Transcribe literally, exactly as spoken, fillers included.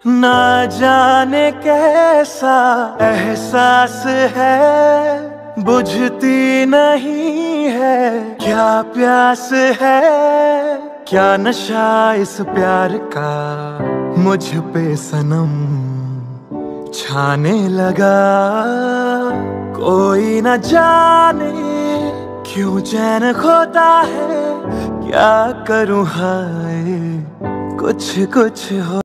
ना जाने कैसा एहसास है, बुझती नहीं है क्या प्यास है। क्या नशा इस प्यार का मुझ पे सनम छाने लगा। कोई न जाने क्यों चैन खोता है, क्या करूं हाय कुछ कुछ हो।